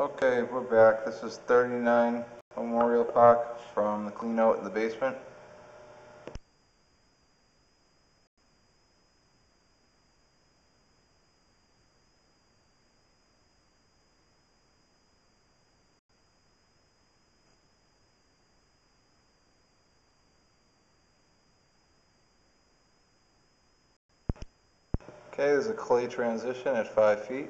Okay, we're back. This is 39 Memorial Park from the clean out in the basement. Okay, there's a clay transition at 5 feet.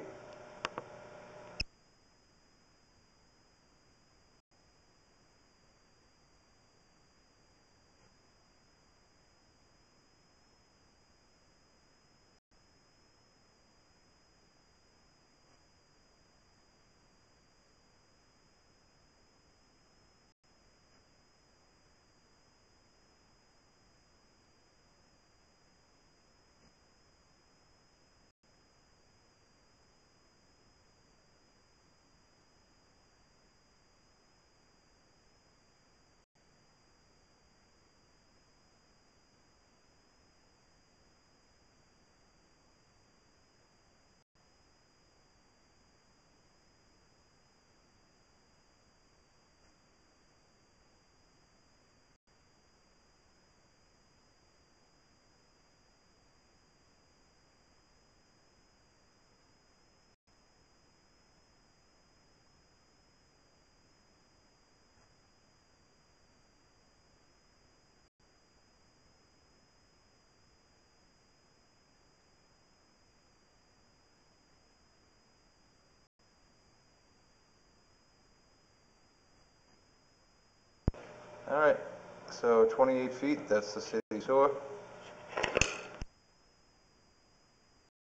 Alright, so 28 feet, that's the city sewer.